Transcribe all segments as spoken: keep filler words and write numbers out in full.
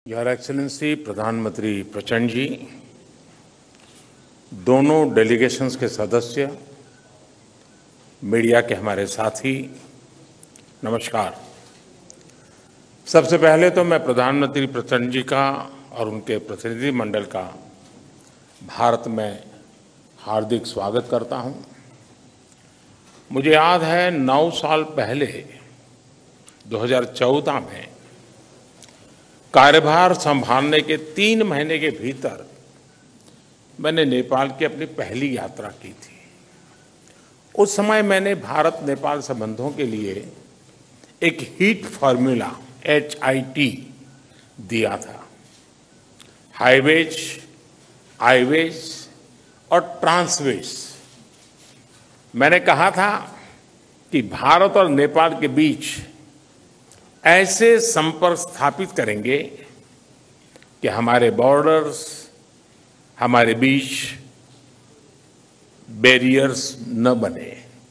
Your excellency प्रधानमंत्री प्रचंड जी, दोनों डेलीगेशंस के सदस्य, मीडिया के हमारे साथी, नमस्कार। सबसे पहले तो मैं प्रधानमंत्री प्रचंड जी का और उनके प्रतिनिधि मंडल का भारत में हार्दिक स्वागत करता हूं। मुझे याद है नौ साल पहले दो हज़ार चौदह में कार्यभार संभालने के तीन महीने के भीतर मैंने नेपाल की अपनी पहली यात्रा की थी। उस समय मैंने भारत नेपाल संबंधों के लिए एक hit formula H I T दिया था। हाईवेज, आईवेज और ट्रांसवेज। मैंने कहा था कि भारत और नेपाल के बीच ऐसे संपर्क स्थापित करेंगे कि हमारे बॉर्डर्स, हमारे बीच बैरियर्स न बने।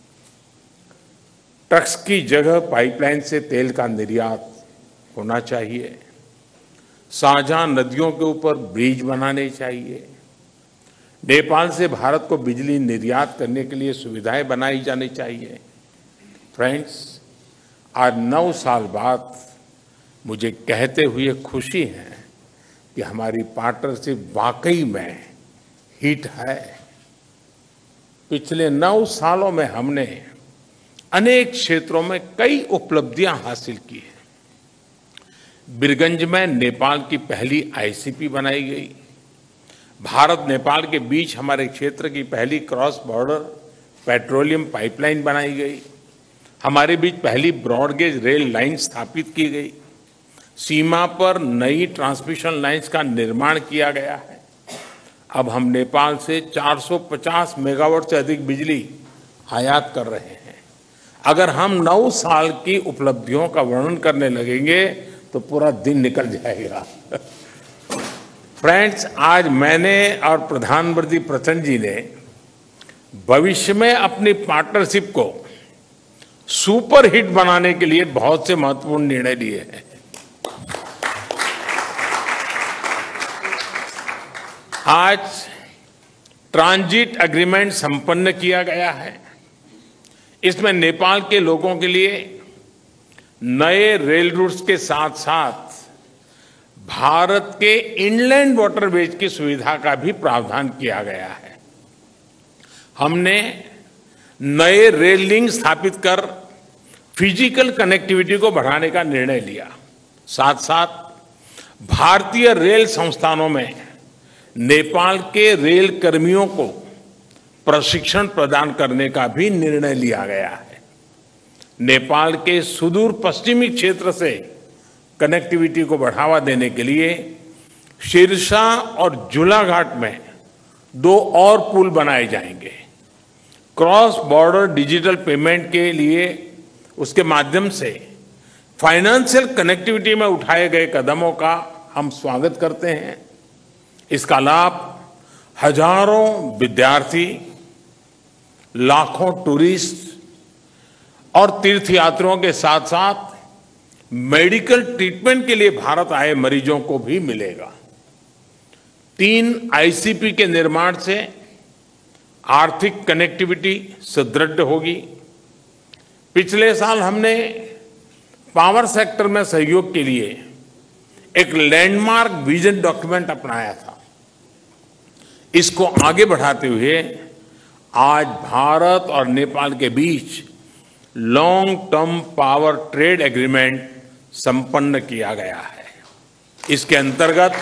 ट्रक्स की जगह पाइपलाइन से तेल का निर्यात होना चाहिए। साझा नदियों के ऊपर ब्रिज बनाने चाहिए। नेपाल से भारत को बिजली निर्यात करने के लिए सुविधाएं बनाई जानी चाहिए। फ्रेंड्स, आज नौ साल बाद मुझे कहते हुए खुशी है कि हमारी पार्टनरशिप वाकई में हिट है। पिछले नौ सालों में हमने अनेक क्षेत्रों में कई उपलब्धियां हासिल की हैं। बीरगंज में नेपाल की पहली आई सी पी बनाई गई। भारत नेपाल के बीच हमारे क्षेत्र की पहली क्रॉस बॉर्डर पेट्रोलियम पाइपलाइन बनाई गई। हमारे बीच पहली ब्रॉडगेज रेल लाइन स्थापित की गई। सीमा पर नई ट्रांसमिशन लाइंस का निर्माण किया गया है। अब हम नेपाल से चार सौ पचास मेगावाट से अधिक बिजली आयात कर रहे हैं। अगर हम नौ साल की उपलब्धियों का वर्णन करने लगेंगे तो पूरा दिन निकल जाएगा। फ्रेंड्स, आज मैंने और प्रधानमंत्री प्रचंड जी ने भविष्य में अपनी पार्टनरशिप को सुपर हिट बनाने के लिए बहुत से महत्वपूर्ण निर्णय लिए हैं। आज ट्रांजिट एग्रीमेंट संपन्न किया गया है। इसमें नेपाल के लोगों के लिए नए रेल रूट्स के साथ साथ भारत के इनलैंड वाटरवेज की सुविधा का भी प्रावधान किया गया है। हमने नए रेल लिंक स्थापित कर फिजिकल कनेक्टिविटी को बढ़ाने का निर्णय लिया। साथ साथ भारतीय रेल संस्थानों में नेपाल के रेल कर्मियों को प्रशिक्षण प्रदान करने का भी निर्णय लिया गया है। नेपाल के सुदूर पश्चिमी क्षेत्र से कनेक्टिविटी को बढ़ावा देने के लिए सिरसा और झूलाघाट में दो और पुल बनाए जाएंगे। क्रॉस बॉर्डर डिजिटल पेमेंट के लिए उसके माध्यम से फाइनेंशियल कनेक्टिविटी में उठाए गए कदमों का हम स्वागत करते हैं। इसका लाभ हजारों विद्यार्थी, लाखों टूरिस्ट और तीर्थयात्रियों के साथ साथ मेडिकल ट्रीटमेंट के लिए भारत आए मरीजों को भी मिलेगा। तीन आई सी पी के निर्माण से आर्थिक कनेक्टिविटी सुदृढ़ होगी। पिछले साल हमने पावर सेक्टर में सहयोग के लिए एक लैंडमार्क विजन डॉक्यूमेंट अपनाया था। इसको आगे बढ़ाते हुए आज भारत और नेपाल के बीच long term power trade agreement संपन्न किया गया है। इसके अंतर्गत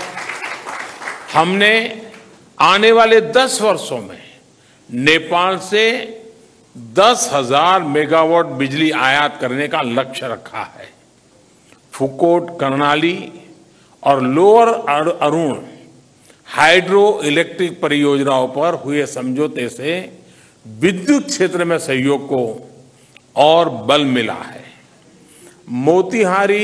हमने आने वाले दस वर्षों में नेपाल से दस हजार मेगावाट बिजली आयात करने का लक्ष्य रखा है। फुकोट, कर्णाली और लोअर अरुण हाइड्रो इलेक्ट्रिक परियोजनाओं पर हुए समझौते से विद्युत क्षेत्र में सहयोग को और बल मिला है। मोतीहारी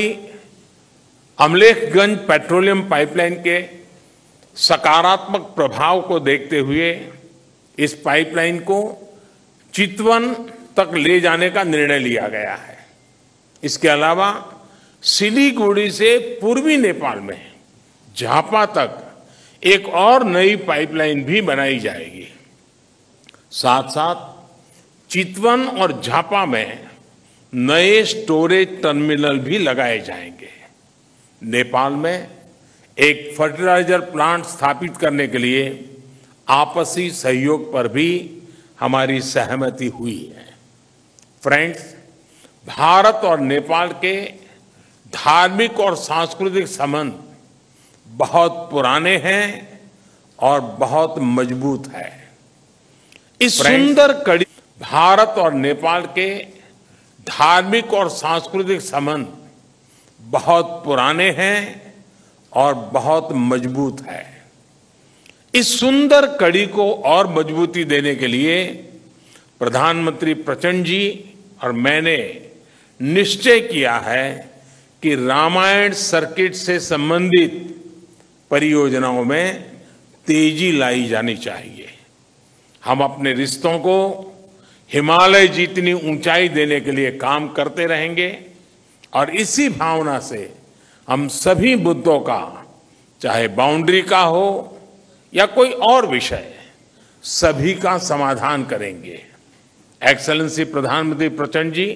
अमलेखगंज पेट्रोलियम पाइपलाइन के सकारात्मक प्रभाव को देखते हुए इस पाइपलाइन को चितवन तक ले जाने का निर्णय लिया गया है। इसके अलावा सिलीगुड़ी से पूर्वी नेपाल में झापा तक एक और नई पाइपलाइन भी बनाई जाएगी। साथ साथ चितवन और झापा में नए स्टोरेज टर्मिनल भी लगाए जाएंगे। नेपाल में एक फर्टिलाइजर प्लांट स्थापित करने के लिए आपसी सहयोग पर भी हमारी सहमति हुई है। फ्रेंड्स, भारत और नेपाल के धार्मिक और सांस्कृतिक संबंध बहुत पुराने हैं और बहुत मजबूत है। इस सुंदर कड़ी भारत और नेपाल के धार्मिक और सांस्कृतिक संबंध बहुत पुराने हैं और बहुत मजबूत है। इस सुंदर कड़ी को और मजबूती देने के लिए प्रधानमंत्री प्रचंड जी और मैंने निश्चय किया है कि रामायण सर्किट से संबंधित परियोजनाओं में तेजी लाई जानी चाहिए। हम अपने रिश्तों को हिमालय जितनी ऊंचाई देने के लिए काम करते रहेंगे और इसी भावना से हम सभी मुद्दों का, चाहे बाउंड्री का हो या कोई और विषय, सभी का समाधान करेंगे। एक्सेलेंसी प्रधानमंत्री प्रचंड जी,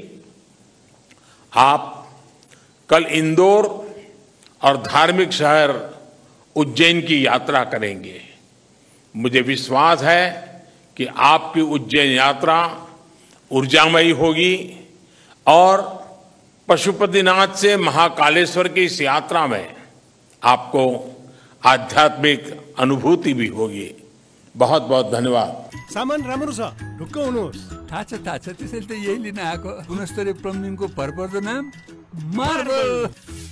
आप कल इंदौर और धार्मिक शहर उज्जैन की यात्रा करेंगे। मुझे विश्वास है कि आपकी उज्जैन यात्रा ऊर्जामयी होगी और पशुपतिनाथ से महाकालेश्वर की इस यात्रा में आपको आध्यात्मिक अनुभूति भी होगी। बहुत बहुत धन्यवाद। सामान राम्रो छ, ढुक्क हुनुहोस्। थाहा छ थाहा छ, त्यसैले त यही लिन आएको। गुणस्तरीय प्लम्बिङको भरपर्दो नाम मार्बल।